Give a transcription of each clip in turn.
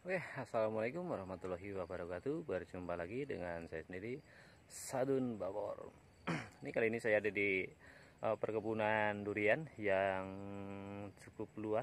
Oke, assalamualaikum warahmatullahi wabarakatuh. Berjumpa lagi dengan saya sendiri, Sadun Bawor. Ini kali ini saya ada di perkebunan durian yang cukup luas.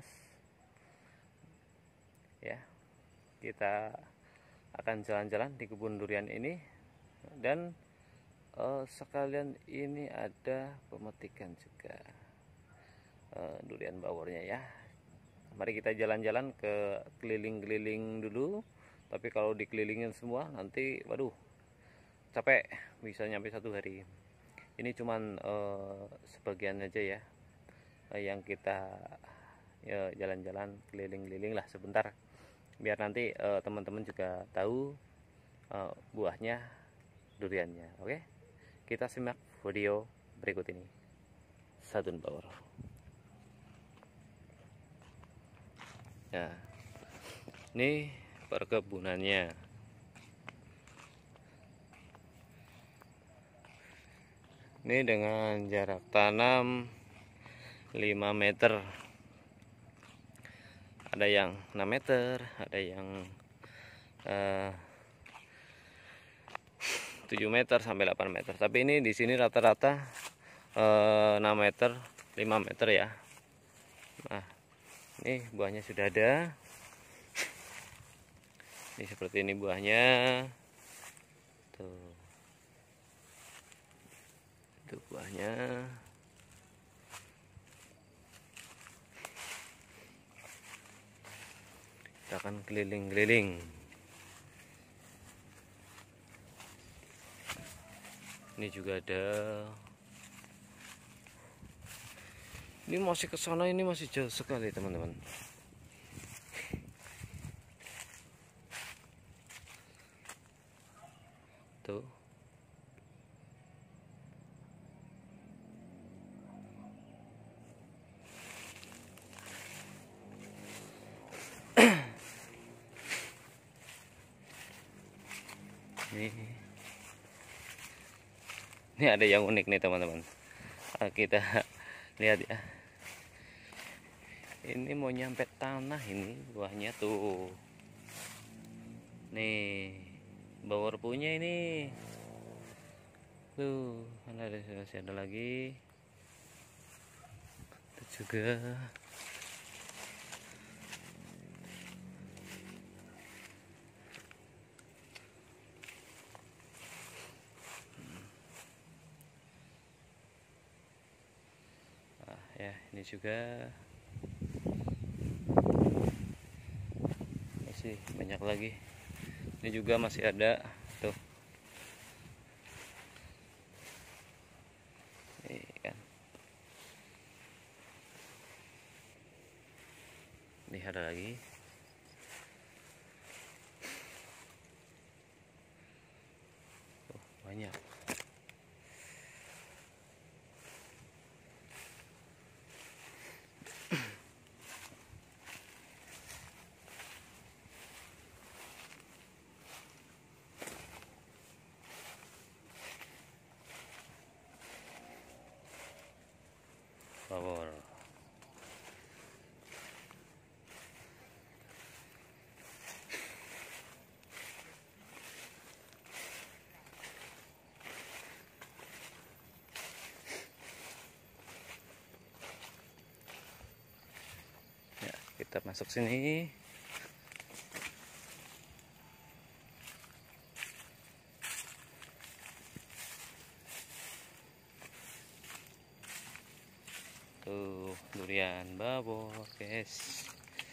Ya, kita akan jalan-jalan di kebun durian ini dan sekalian ini ada pemetikan juga durian bawornya ya. Mari kita jalan-jalan ke keliling-keliling dulu. Tapi kalau dikelilingin semua nanti waduh capek, bisa nyampe 1 hari. Ini cuman sebagian aja ya, yang kita jalan-jalan keliling-keliling lah sebentar, biar nanti teman-teman juga tahu buahnya, duriannya. Oke, kita simak video berikut ini. Sadun Bawor. Ya, ini perkebunannya. Ini dengan jarak tanam 5 meter. Ada yang 6 meter, ada yang 7 meter sampai 8 meter. Tapi ini di sini rata-rata 6 meter, 5 meter ya. Nah, ini buahnya sudah ada. Ini seperti ini buahnya. Tuh. Itu buahnya. Kita akan keliling-keliling. Ini juga ada. Ini masih ke sana, ini masih jauh sekali teman-teman. Tuh. Ini ada yang unik nih teman-teman. Kita lihat ya. Ini mau nyampe tanah ini buahnya tuh. Nih, Bawor punya ini. Tuh, masih ada lagi. Itu juga. Ya, ini juga masih banyak lagi. Ini juga masih ada tuh. Ini kan. Ini ada lagi. Tuh, banyak. Bawor. Ya, kita masuk sini. Tuh, durian Bawor, guys.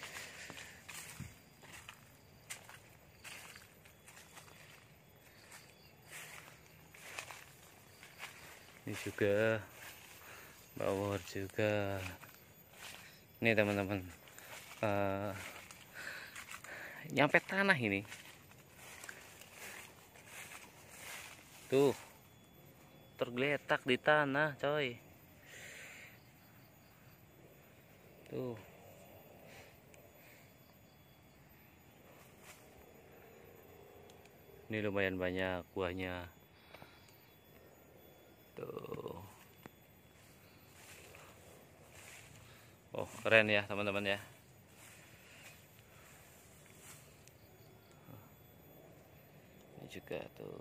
Ini juga Bawor juga. Ini teman-teman, nyampe tanah ini. Tuh, tergeletak di tanah, coy. Tuh. Ini lumayan banyak buahnya. Tuh. Oh, keren ya, teman-teman ya. juga tuh.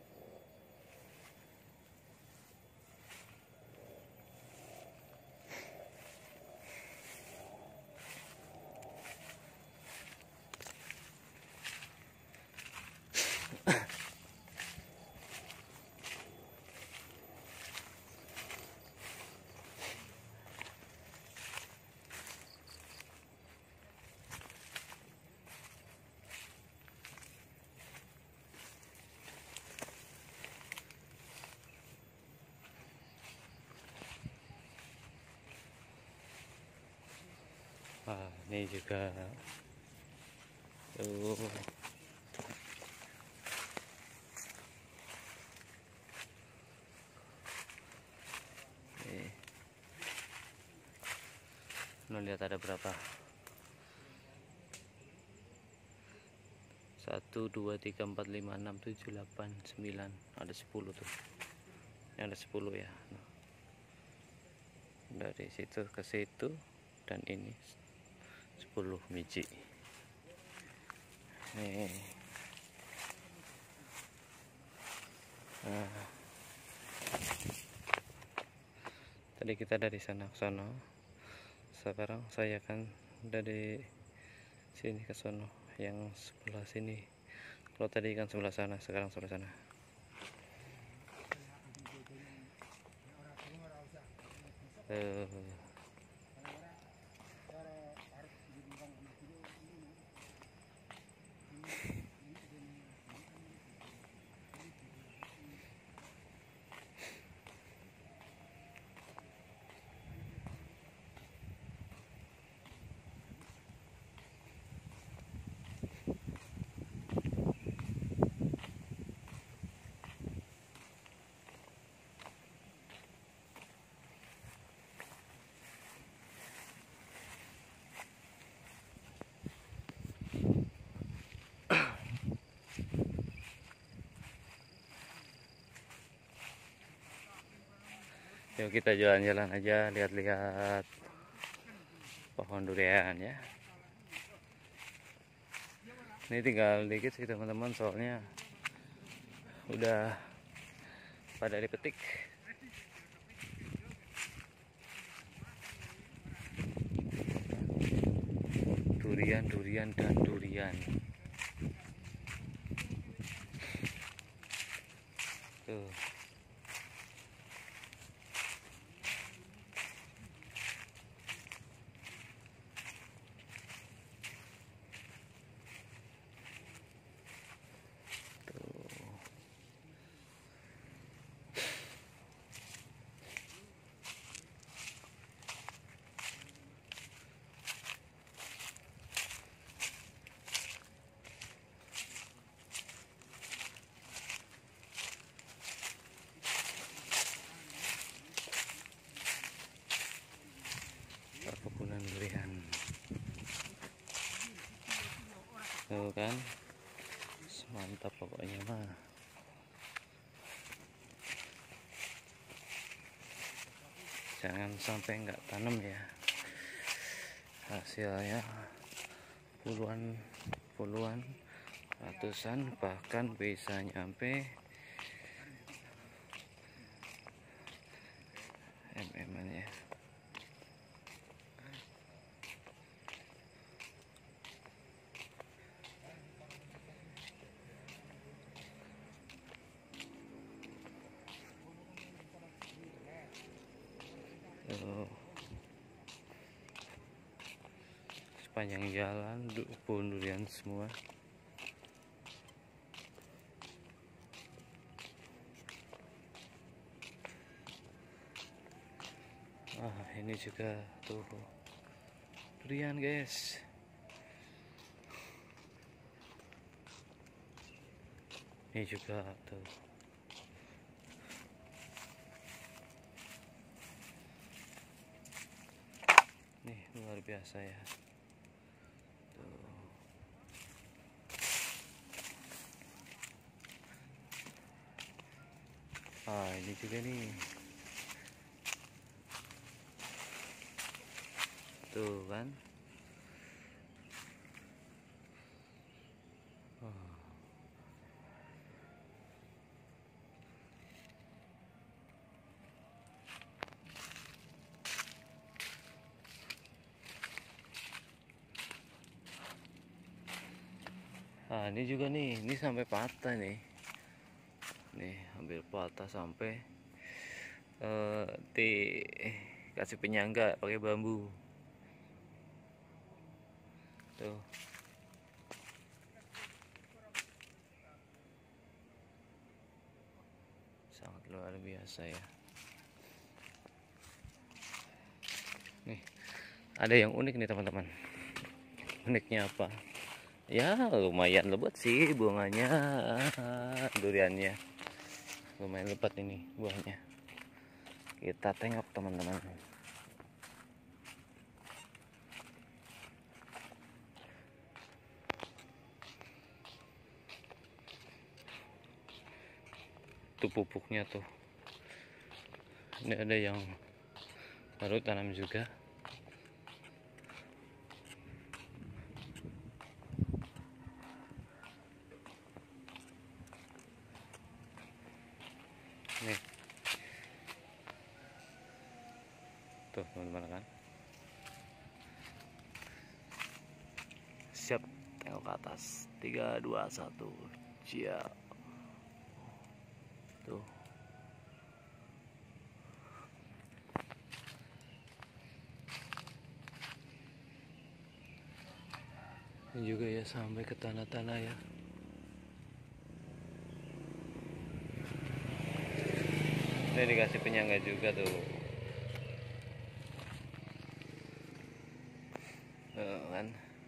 Wah, ini juga tuh. Nih. Lo lihat ada berapa? 1 2 3 4 5 6 7 8 9, ada 10 tuh. Ini ada 10 ya. Nah, dari situ ke situ dan ini 10 biji. Nih. Nah, tadi kita dari sana ke sono. Sekarang saya akan dari sini ke sono, yang sebelah sini. Kalau tadi kan sebelah sana, sekarang sebelah sana. Yuk kita jalan-jalan aja, lihat-lihat pohon durian ya. Ini tinggal dikit sih teman-teman, soalnya udah pada dipetik. Durian dan durian. Tuh. Perkebunan durian. Tuh kan, mantap pokoknya mah. Jangan sampai nggak tanam ya, hasilnya puluhan ratusan, bahkan bisa nyampe mm-an ya. Sepanjang jalan pohon durian semua. Ini juga tuh durian guys. Ini juga tuh. Nih luar biasa ya. Ini juga nih. Tuh kan. Ah, ini juga nih, ini sampai patah nih. Nih, hampir patah sampai kasih penyangga pakai bambu. Tuh. Sangat luar biasa ya. Nih, ada yang unik nih teman-teman. Uniknya apa? Ya, lumayan lebat sih bunganya, duriannya. Lumayan lebat ini buahnya. Kita tengok teman-teman. Tuh pupuknya tuh. Ini ada yang baru tanam juga. Nih. Tuh teman-teman kan. Siap, tengok ke atas. 3 2 1. Siap. Tuh. Ini juga ya sampai ke tanah-tanah ya. Ini dikasih penyangga juga tuh. Kan.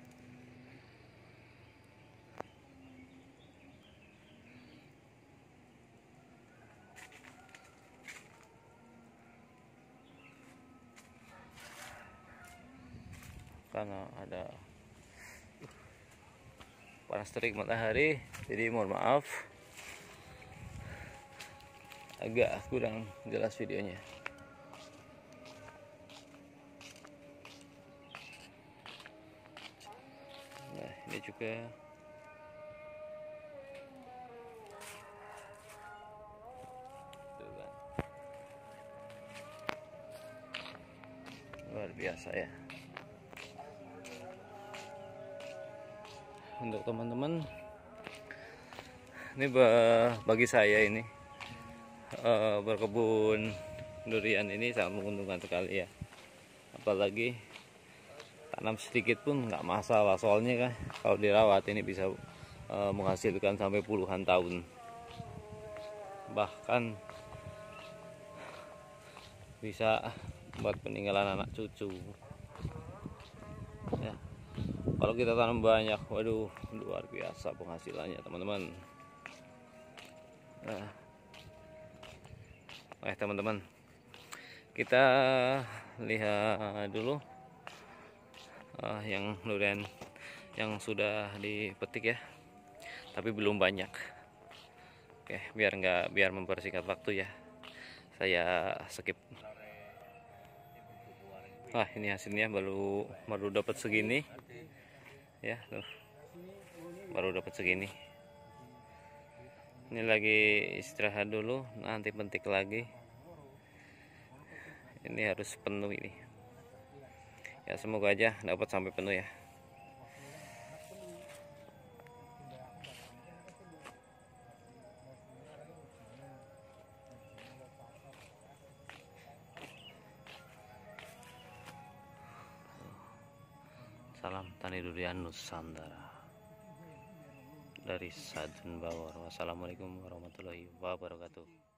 Karena ada panas terik matahari, jadi mohon maaf agak kurang jelas videonya. Nah, ini juga tuh kan. Luar biasa ya. Untuk teman-teman, ini bagi saya ini berkebun durian ini sangat menguntungkan sekali ya. Apalagi tanam sedikit pun nggak masalah, soalnya kan kalau dirawat ini bisa menghasilkan sampai puluhan tahun, bahkan bisa buat peninggalan anak cucu ya. Kalau kita tanam banyak, waduh, luar biasa penghasilannya teman-teman. Nah, teman-teman, kita lihat dulu yang durian yang sudah dipetik ya, tapi belum banyak. Oke, biar mempersingkat waktu ya, saya skip. Wah, ini hasilnya baru dapat segini ya, tuh. Baru dapat segini. Ini lagi istirahat dulu, nanti pentik lagi. Ini harus penuh ini ya, semoga aja dapat sampai penuh ya. Salam Tani Durian Nusantara dari Sajen Bawor. Wassalamualaikum warahmatullahi wabarakatuh.